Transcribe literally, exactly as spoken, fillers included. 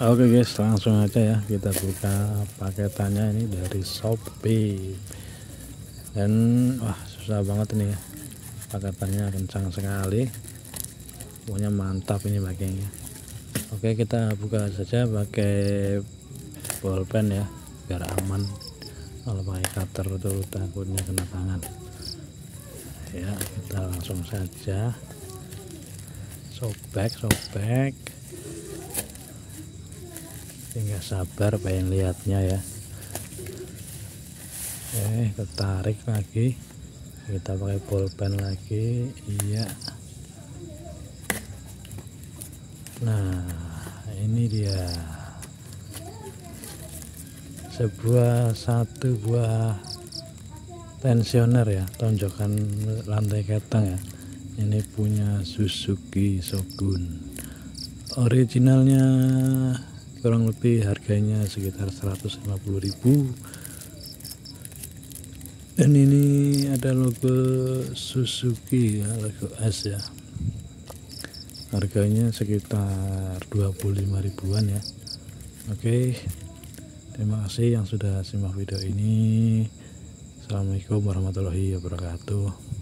Oke guys, langsung aja ya kita buka paketannya ini dari Shopee. Dan wah, susah banget ini ya, paketannya kencang sekali, pokoknya mantap ini pakainya. Oke, kita buka saja pakai bolpen ya, biar aman. Kalau pakai cutter itu takutnya kena tangan ya. Kita langsung saja sobek sobek, nggak sabar pengen lihatnya ya. Eh, ketarik lagi, kita pakai bolpen lagi. Iya, nah ini dia, sebuah satu buah tensioner ya, tonjokan lantai ketang ya. Ini punya Suzuki Shogun, originalnya kurang lebih harganya sekitar seratus lima puluh ribu. Dan ini ada logo Suzuki ya, logo S ya, harganya sekitar dua puluh lima ribuan ya. Oke, terima kasih yang sudah simak video ini. Assalamualaikum warahmatullahi wabarakatuh.